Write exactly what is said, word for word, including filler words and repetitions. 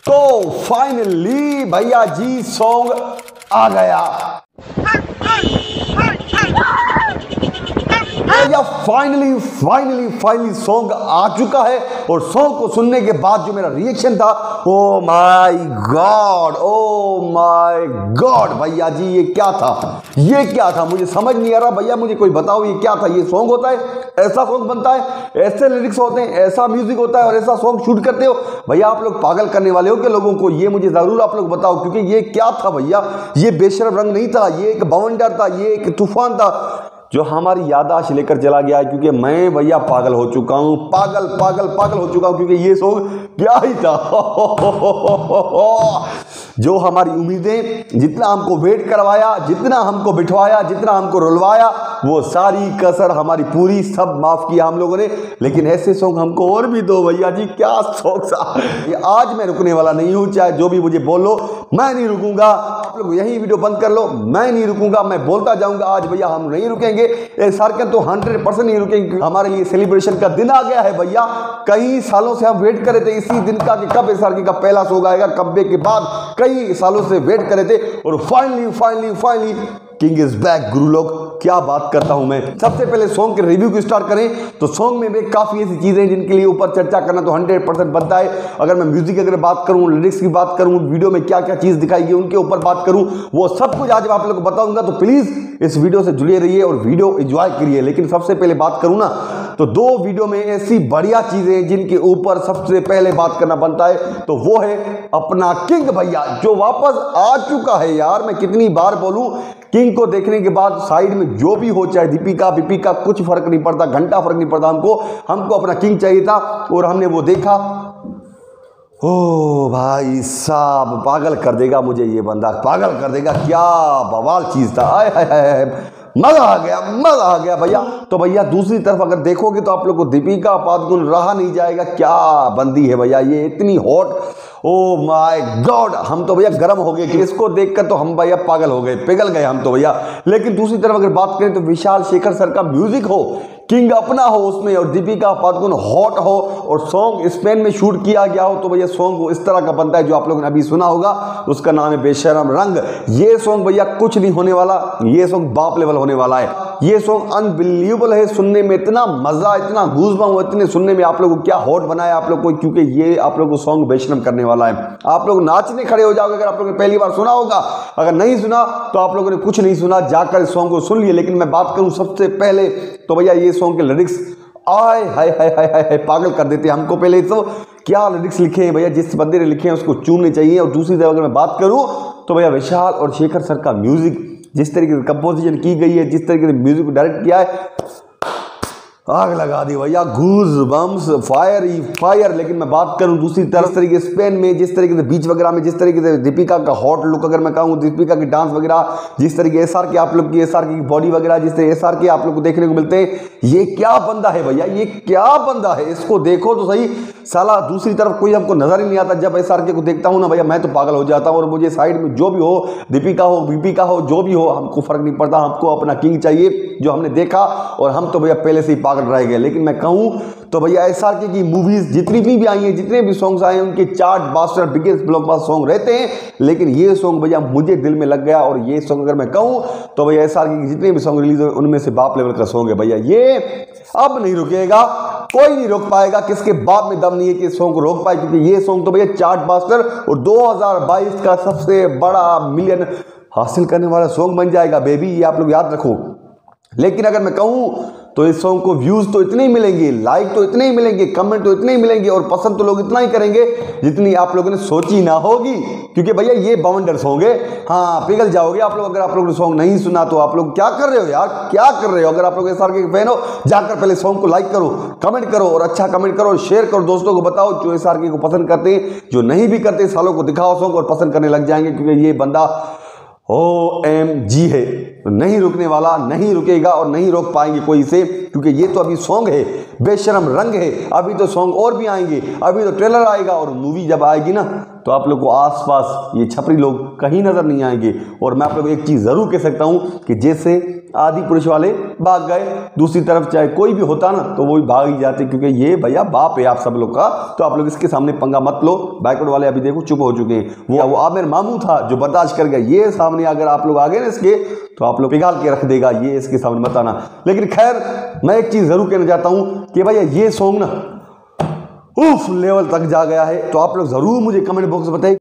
तो फाइनली भैया जी सॉन्ग आ गया। भैया फाइनली फाइनली फाइनली सॉन्ग आ चुका है और सॉन्ग को सुनने के बाद जो मेरा रिएक्शन था, oh my god, oh my god भैया जी ये क्या था, ये क्या था, मुझे समझ नहीं आ रहा। भैया मुझे कोई बताओ ये क्या था। ये सॉन्ग होता है, ऐसा सॉन्ग बनता है, ऐसे लिरिक्स होते हैं, ऐसा म्यूजिक होता है और ऐसा सॉन्ग शूट करते हो? भैया आप लोग पागल करने वाले हो क्या लोगों को? ये मुझे जरूर आप लोग बताओ, क्योंकि ये क्या था भैया? ये बेशर्म रंग नहीं था, ये एक बवंडर था, ये एक तूफान था जो हमारी याददाश्त लेकर चला गया है। क्योंकि मैं भैया पागल हो चुका हूं, पागल पागल पागल हो चुका हूं, क्योंकि ये सॉन्ग क्या ही था। जो हमारी उम्मीदें, जितना हमको वेट करवाया, जितना हमको बिठवाया, जितना हमको रुलवाया, वो सारी कसर हमारी पूरी सब माफ किया हम लोगों ने। लेकिन ऐसे सॉन्ग हमको और भी दो भैया जी, क्या सॉन्ग सा। ये आज मैं रुकने वाला नहीं हूं, चाहे जो भी मुझे बोलो, मैं नहीं रुकूंगा। आप लोग यही वीडियो बंद कर लो, मैं नहीं रुकूंगा, मैं बोलता जाऊंगा। आज भैया हम नहीं रुकेंगे, इस हरकत तो हंड्रेड परसेंट नहीं रुकेंगे। हमारे लिए सेलिब्रेशन का दिन आ गया है भैया। कई सालों से हम वेट कर रहे थे इसी दिन का कि कब एस आर के का पहला सॉन्ग आएगा। कब्बे के बाद कई सालों से वेट कर रहे थे और finally finally finally king is back. गुरु लोग क्या बात करता हूं मैं। सबसे पहले सॉन्ग के रिव्यू को स्टार्ट करें तो सॉन्ग में भी काफी ऐसी चीजें हैं जिनके लिए ऊपर चर्चा करना तो हंड्रेड परसेंट बनता है। अगर मैं म्यूजिक अगर बात करूं, लिरिक्स की बात करूं, वीडियो में क्या क्या चीज दिखाई गई उनके ऊपर बात करूं, वो सब कुछ आज आप लोगों को बताऊंगा। तो प्लीज इस वीडियो से जुड़े रहिए और वीडियो एंजॉय करिए। लेकिन सबसे पहले बात करूं ना तो दो वीडियो में ऐसी बढ़िया चीजें जिनके ऊपर सबसे पहले बात करना बनता है, तो वो है अपना किंग भैया जो वापस आ चुका है। यार मैं कितनी बार बोलूं, किंग को देखने के बाद साइड में जो भी हो, चाहे दीपिका दीपिका कुछ फर्क नहीं पड़ता, घंटा फर्क नहीं पड़ता, हमको हमको अपना किंग चाहिए था और हमने वो देखा। ओ भाई साहब पागल कर देगा मुझे ये बंदा, पागल कर देगा। क्या बवाल चीज था, आय हाय हाय, मजा आ गया, मजा आ गया भैया। तो भैया दूसरी तरफ अगर देखोगे तो आप लोग को दीपिका पादुकोण रहा नहीं जाएगा। क्या बंदी है भैया, ये इतनी हॉट, ओ माय गॉड। हम तो भैया गर्म हो गए कि इसको देखकर तो हम भैया पागल हो गए, पिघल गए हम तो भैया। लेकिन दूसरी तरफ अगर बात करें तो विशाल शेखर सर का म्यूजिक हो, किंग अपना हो उसमें और दीपिका पादुकोण हॉट हो और सॉन्ग स्पेन में शूट किया गया हो, तो भैया सॉन्ग इस तरह का बनता है जो आप लोगों ने अभी सुना होगा। उसका नाम है बेशरम रंग। ये सॉन्ग भैया कुछ नहीं होने वाला, ये सॉन्ग बाप लेवल होने वाला है। ये सॉन्ग अनबिलीवेबल है, सुनने में इतना मजा, इतना गूज़बम्प, इतने सुनने में आप लोगों को क्या हॉट बनाया आप लोग को, क्योंकि ये आप लोग को सॉन्ग बेशरम करने वाला है। आप लोग नाचने खड़े हो जाओगे अगर आप लोगों ने पहली बार सुना होगा। अगर नहीं सुना तो आप लोगों ने कुछ नहीं सुना, जाकर इस सॉन्ग को सुन लिए। लेकिन मैं बात करूं सबसे पहले तो भैया ये सॉन्ग के लिरिक्स आय हाय हाय हाय हाय पागल कर देते हैं हमको। पहले तो क्या लिरिक्स लिखे हैं भैया, जिस बंदे ने लिखे हैं उसको चूमने चाहिए। और दूसरी तरफ अगर मैं बात करूं तो भैया विशाल और शेखर सर का म्यूजिक, जिस तरीके से कंपोजिशन की गई है, जिस तरीके से म्यूजिक को डायरेक्ट किया है, आग लगा दी भैया, गूज बम्स, फायर ही फायर। लेकिन मैं बात करूं दूसरी तरफ तरीके स्पेन में, जिस तरीके से बीच वगैरह में, जिस तरीके से दीपिका का हॉट लुक अगर मैं कहूं, दीपिका की डांस वगैरह, जिस तरीके एसआर के आप लोग की एसआर की बॉडी वगैरह, जिस तरह एसआर के आप लोग को देखने को मिलते हैं, ये क्या बंदा है भैया, ये क्या बंदा है। इसको देखो तो सही साला, दूसरी तरफ कोई हमको नजर ही नहीं आता। जब एसआर के को देखता हूं ना भैया मैं तो पागल हो जाता हूं। और मुझे साइड में जो भी हो, दीपिका हो, दीपिका हो, जो भी हो, हमको फर्क नहीं पड़ता। हमको अपना किंग चाहिए जो हमने देखा और हम तो भैया पहले से ही पागल रह गए। लेकिन मैं कहूं तो भैया एसआर के की मूवीज जितनी भी आई हैं, जितने भी सॉन्ग्स आए हैं, उनके chart buster biggest blockbuster song रहते हैं। लेकिन ये सॉन्ग भैया मुझे दिल में लग गया। और ये सॉन्ग अगर मैं कहूं तो भैया एसआर के जितने भी सॉन्ग रिलीज हुए उनमें से बाप लेवल का सॉन्ग है भैया। ये अब नहीं रुकेगा, कोई नहीं रोक पाएगा। किसके बाप में दम नहीं है कि इस सॉन्ग को रोक पाए, क्योंकि ये सॉन्ग तो भैया चार्ट बास्टर और दो हज़ार बाईस का सबसे बड़ा मिलियन हासिल करने वाला सॉन्ग बन जाएगा बेबी, ये आप लोग याद रखो। लेकिन अगर मैं कहूं तो इस सॉन्ग को व्यूज तो इतने ही मिलेंगे, लाइक तो इतने ही मिलेंगे, कमेंट तो इतने ही मिलेंगे और पसंद तो लोग इतना ही करेंगे जितनी आप लोगों ने सोची ना होगी। क्योंकि भैया ये बवंडर सॉन्ग है। हाँ पिघल जाओगे आप लोग अगर आप लोगों ने सॉन्ग नहीं सुना तो। आप लोग क्या कर रहे हो यार, क्या कर रहे हो? अगर आप लोग एसआर के फैन हो जाकर पहले सॉन्ग को लाइक करो, कमेंट करो और अच्छा कमेंट करो, शेयर करो, दोस्तों को बताओ जो एसआर के को पसंद करते हैं, जो नहीं भी करते सालों को दिखाओ सॉन्ग और पसंद करने लग जाएंगे। क्योंकि ये बंदा ओ एम जी है, नहीं रुकने वाला, नहीं रुकेगा और नहीं रोक पाएंगे कोई इसे। क्योंकि ये तो अभी सॉन्ग है, बेशरम रंग है, अभी तो सॉन्ग और भी आएंगे, अभी तो ट्रेलर आएगा और मूवी जब आएगी ना तो आप लोग को आसपास ये छपरी लोग कहीं नज़र नहीं आएंगे। और मैं आप लोग को एक चीज़ ज़रूर कह सकता हूँ कि जैसे आदि पुरुष वाले भाग गए, दूसरी तरफ चाहे कोई भी होता ना तो वो भी भाग ही जाते, क्योंकि ये भैया बाप है आप सब लोग का। तो आप लोग इसके सामने पंगा मत लो। बैकवर्ड वाले अभी देखो चुप हो चुके हैं। वो वो आमिर मामू था जो बर्दाश्त कर गया, ये सामने अगर आप लोग आ गए ना इसके तो आप लोग पिघाल के रख देगा, ये इसके सामने मत आना। लेकिन खैर मैं एक चीज़ ज़रूर कहना चाहता हूँ कि भैया ये सॉन्ग ना उफ लेवल तक जा गया है। तो आप लोग ज़रूर मुझे कमेंट बॉक्स में बताइए।